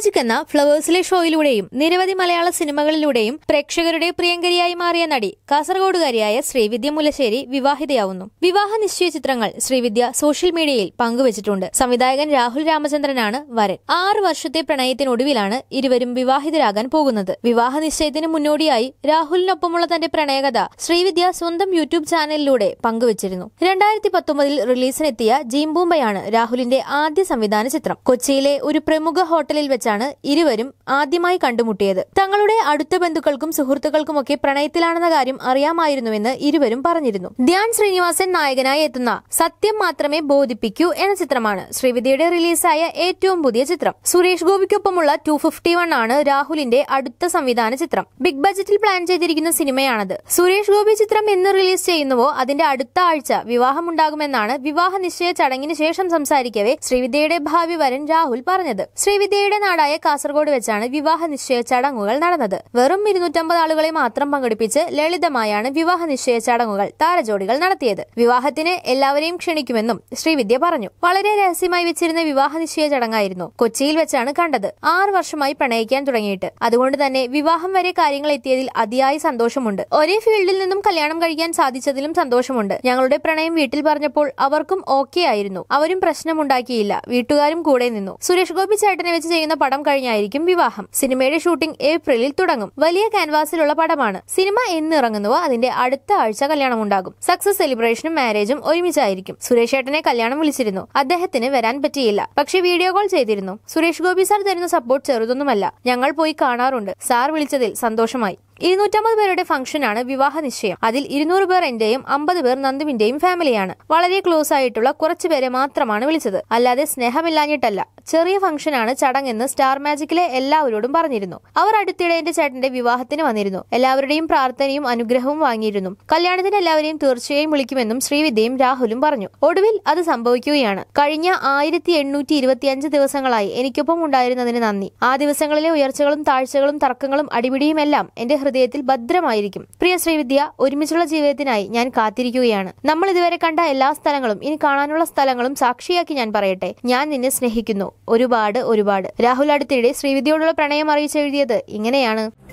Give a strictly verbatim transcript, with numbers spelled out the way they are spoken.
Magic എന്ന ഫ്ലവേഴ്സിലെ ഷോയിലൂടെയും നിരവധി മലയാള സിനിമകളിലൂടെയും പ്രേക്ഷകരുടെ പ്രിയങ്കരിയായി മാറിയ നടി കാസർഗോഡുകാരിയായ ശ്രീവിദ്യ മുല്ലശ്ശേരി വിവാഹിതയാവുന്നു. വിവാഹ നിശ്ചയ ചിത്രങ്ങൾ ശ്രീവിദ്യ സോഷ്യൽ മീഡിയയിൽ പങ്കുവച്ചിട്ടുണ്ട്. സംവിധായകൻ രാഹുൽ രാമചന്ദ്രനാണ് വരൻ. ആറ് വർഷത്തെ പ്രണയത്തിനൊടുവിലാണ് ഇരുവരും വിവാഹിതരാകാൻ പോകുന്നത്. വിവാഹ നിശ്ചയത്തിന് മുന്നോടിയായി രാഹുലിനൊപ്പമുള്ള തന്റെ പ്രണയകഥ ശ്രീവിദ്യ സ്വന്തം യൂട്യൂബ് ചാനലിലൂടെ പങ്കുവച്ചിരുന്നു. രണ്ടായിരത്തി പത്തൊമ്പതിൽ റിലീസിനെത്തിയ ജീംബൂംബയാണ് രാഹുലിന്റെ ആദ്യ സംവിധാന ചിത്രം. കൊച്ചിയിലെ ഒരു പ്രമുഖ ഹോട്ടലിൽ വെച്ചാണ് ഇരുവരും ആദ്യമായി കണ്ടുമുട്ടിയത്. തങ്ങളുടെ അടുത്ത ബന്ധുക്കൾക്കും സുഹൃത്തുക്കൾക്കുമൊക്കെ പ്രണയത്തിലാണെന്ന കാര്യം അറിയാമായിരുന്നുവെന്ന് ഇരുവരും പറഞ്ഞിരുന്നു. ധ്യാൻ ശ്രീനിവാസൻ നായകനായി എത്തുന്ന സത്യം മാത്രമേ ബോധിപ്പിക്കൂ എന്ന ചിത്രമാണ് ശ്രീവിദ്യയുടെ റിലീസായ ഏറ്റവും പുതിയ ചിത്രം. സുരേഷ് ഗോപിക്കൊപ്പമുള്ള ടു ഫിഫ്റ്റി വൺ ആണ് രാഹുലിന്റെ അടുത്ത സംവിധാന ചിത്രം. ബിഗ് ബജറ്റിൽ പ്ലാൻ ചെയ്തിരിക്കുന്ന സിനിമയാണത്. സുരേഷ് ഗോപി ചിത്രം എന്ന് റിലീസ് ചെയ്യുന്നുവോ അതിന്റെ അടുത്ത ആഴ്ച വിവാഹമുണ്ടാകുമെന്നാണ് വിവാഹ നിശ്ചയ ചടങ്ങിന് ശേഷം സംസാരിക്കവേ ശ്രീവിദ്യയുടെ ഭാവി വരൻ രാഹുൽ പറഞ്ഞത്. ശ്രീവിദ്യയുടെ നാടായ കാസർഗോഡ് വെച്ചാണ് വിവാഹ നിശ്ചയ ചടങ്ങുകൾ നടന്നത്. വെറും ഇരുന്നൂറ്റമ്പത് ആളുകളെ മാത്രം പങ്കെടുപ്പിച്ച് ലളിതമായാണ് വിവാഹ നിശ്ചയ ചടങ്ങുകൾ താരജോഡികൾ നടത്തിയത്. വിവാഹത്തിന് എല്ലാവരെയും ക്ഷണിക്കുമെന്നും ശ്രീവിദ്യ പറഞ്ഞു. വളരെ രഹസ്യമായി വെച്ചിരുന്ന വിവാഹ നിശ്ചയ ചടങ്ങായിരുന്നു. കൊച്ചിയിൽ വെച്ചാണ് കണ്ടത്. ആറ് വർഷമായി പ്രണയിക്കാൻ തുടങ്ങിയിട്ട്. അതുകൊണ്ട് തന്നെ വിവാഹം വരെ കാര്യങ്ങൾ എത്തിയതിൽ അതിയായ സന്തോഷമുണ്ട്. ഒരേ ഫീൽഡിൽ നിന്നും കല്യാണം കഴിക്കാൻ സാധിച്ചതിലും സന്തോഷമുണ്ട്. ഞങ്ങളുടെ പ്രണയം വീട്ടിൽ പറഞ്ഞപ്പോൾ അവർക്കും ഓക്കെ ആയിരുന്നു. അവരും പ്രശ്നമുണ്ടാക്കിയില്ല. വീട്ടുകാരും കൂടെ നിന്നു. സുരേഷ് ഗോപി ചേട്ടനെ വെച്ച് ചെയ്യുന്ന പടം കഴിഞ്ഞായിരിക്കും വിവാഹം. സിനിമയുടെ ഷൂട്ടിംഗ് ഏപ്രിലിൽ തുടങ്ങും. വലിയ ക്യാൻവാസിലുള്ള പടമാണ്. സിനിമ എന്ന് ഇറങ്ങുന്നുവോ അതിന്റെ അടുത്ത ആഴ്ച കല്യാണം ഉണ്ടാകും. സക്സസ് സെലിബ്രേഷനും മാരേജും ഒരുമിച്ചായിരിക്കും. സുരേഷ് ചേട്ടനെ കല്യാണം വിളിച്ചിരുന്നു. അദ്ദേഹത്തിന് വരാൻ പറ്റിയില്ല. പക്ഷെ വീഡിയോ കോൾ ചെയ്തിരുന്നു. സുരേഷ് ഗോപി സാർ തരുന്ന സപ്പോർട്ട് ചെറുതൊന്നുമല്ല. ഞങ്ങൾ പോയി കാണാറുണ്ട്. സാർ വിളിച്ചതിൽ സന്തോഷമായി. ഇരുന്നൂറ്റമ്പത് പേരുടെ ഫംഗ്ഷനാണ് വിവാഹ നിശ്ചയം. അതിൽ ഇരുന്നൂറ് പേർ എന്റെയും അമ്പത് പേർ നന്ദുവിന്റെയും ഫാമിലിയാണ്. വളരെ ക്ലോസ് ആയിട്ടുള്ള കുറച്ചു പേരെ മാത്രമാണ് വിളിച്ചത്. അല്ലാതെ സ്നേഹമില്ലാഞ്ഞിട്ടല്ല. ചെറിയ ഫംഗ്ഷനാണ് ചടങ്ങെന്ന് സ്റ്റാർ മാജിക്കിലെ എല്ലാവരോടും പറഞ്ഞിരുന്നു. അവർ അടുത്തിടെ എന്റെ ചേട്ടന്റെ വിവാഹത്തിന് വന്നിരുന്നു. എല്ലാവരുടെയും പ്രാർത്ഥനയും അനുഗ്രഹവും വാങ്ങിയിരുന്നു. കല്യാണത്തിന് എല്ലാവരെയും തീർച്ചയായും വിളിക്കുമെന്നും ശ്രീവിദ്യയും രാഹുലും പറഞ്ഞു. ഒടുവിൽ അത് സംഭവിക്കുകയാണ്. കഴിഞ്ഞ ആയിരത്തി എണ്ണൂറ്റി ഇരുപത്തിയഞ്ച് ദിവസങ്ങളായി എനിക്കൊപ്പം ഉണ്ടായിരുന്നതിന് നന്ദി. ആ ദിവസങ്ങളിലെ ഉയർച്ചകളും താഴ്ചകളും തർക്കങ്ങളും അടിപിടിയും എല്ലാം എന്റെ ഹൃദയത്തിൽ ഭദ്രമായിരിക്കും. പ്രിയ ശ്രീവിദ്യ, ഒരുമിച്ചുള്ള ജീവിതത്തിനായി ഞാൻ കാത്തിരിക്കുകയാണ്. നമ്മൾ ഇതുവരെ കണ്ട എല്ലാ സ്ഥലങ്ങളും ഇനി കാണാനുള്ള സ്ഥലങ്ങളും സാക്ഷിയാക്കി ഞാൻ പറയട്ടെ. ഞാൻ നിന്നെ സ്നേഹിക്കുന്നു ഒരുപാട് ഒരുപാട്. രാഹുൽ അടുത്തിടെ ശ്രീവിദ്യയോടുള്ള പ്രണയം അറിയിച്ചെഴുതിയത് ഇങ്ങനെയാണ്.